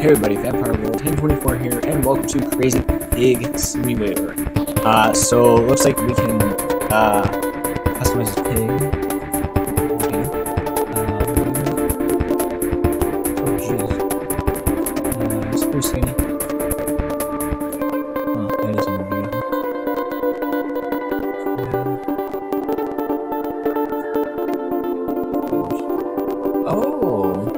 Hey everybody, Vampire World 1024 here, and welcome to Crazy Pig Simulator. So looks like we can customize this pig. Okay. Oh jeez. It's pretty skinny. Oh, that is a video. Oh.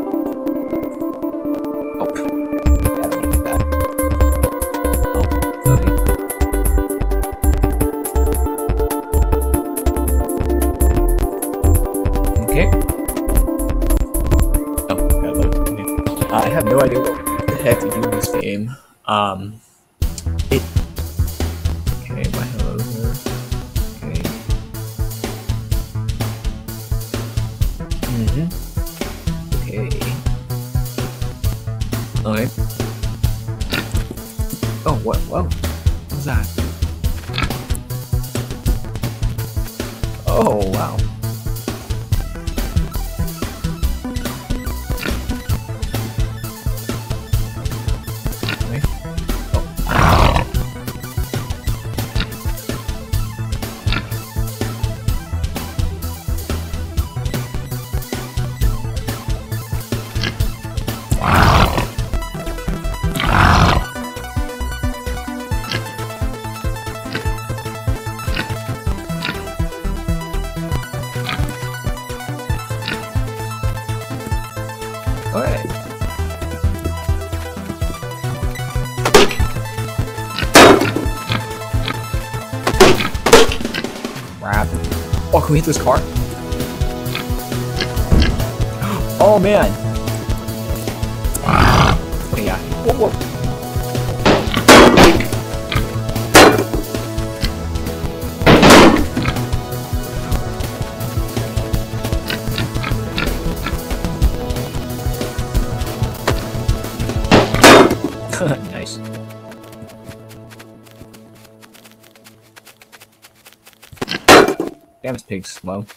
Okay. Oh, got load. Okay. I have no idea what the heck to do in this game. Okay, my hello here. Okay. Okay. Okay. Oh, what? Whoa. What was that? Oh, wow. Alright. Crap. Oh, can we hit this car? Oh man. Okay, yeah. Whoa, whoa. Nice. Damn, this pig's slow.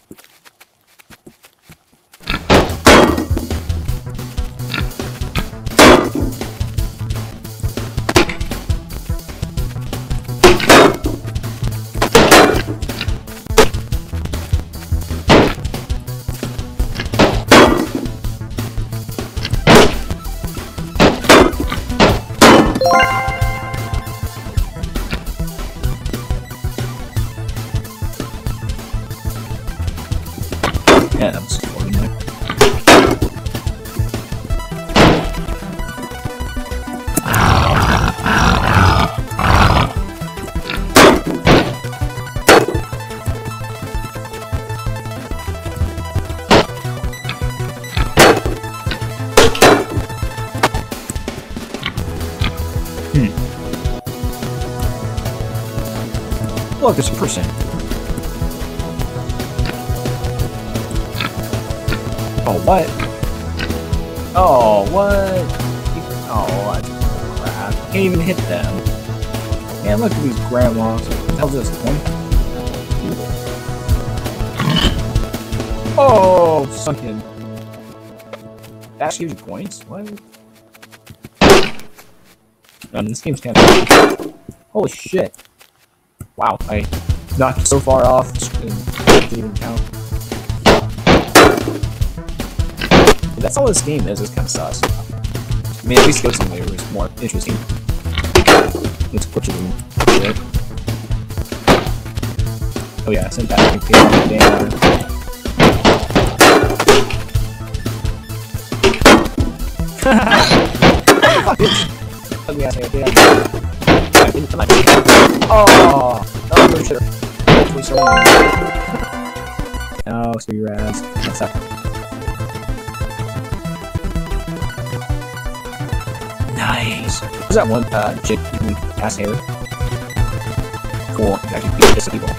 Yeah, that was ordinary. Look, there's a person. Oh, what? Oh, what? Oh, what? Crap. Can't even hit them. Man, look at these grandmas. What the hell is this, 20? Oh, sunken. That gives you points? What? This game's kind of... Holy shit. Wow, I knocked so far off, it didn't even count. That's all this game is kind of sus. I mean, at least Goat Simulator is more interesting. It's glitchy. Oh yeah, I sent that to the game. Fuck it! Let me ask you again. Oh! Oh, pretty sure. Hopefully someone... Oh, screw your ass. What's that? Nice. What's that one chick who has hair? Cool. You actually beat this people.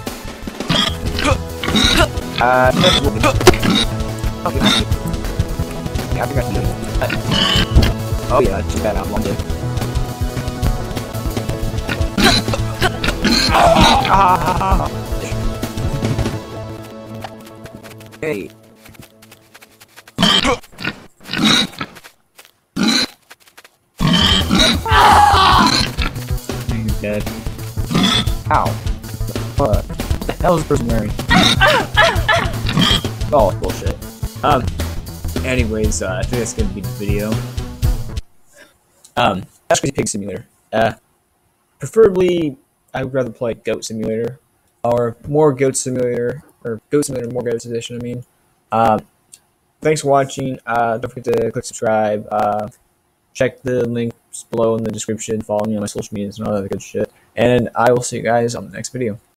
Okay. Yeah, I forgot to do it. Oh yeah, check that out. Long day. Hey. Ow. What the hell is this person wearing? Oh, bullshit. Anyways, I think that's gonna be the video. That's Crazy Pig Simulator. Preferably, I would rather play Goat Simulator, or more Goat Simulator, or Goat Simulator, more Goats Edition. I mean, thanks for watching. Don't forget to click subscribe. Check the links below in the description. Follow me on my social medias and all that good shit. And I will see you guys on the next video.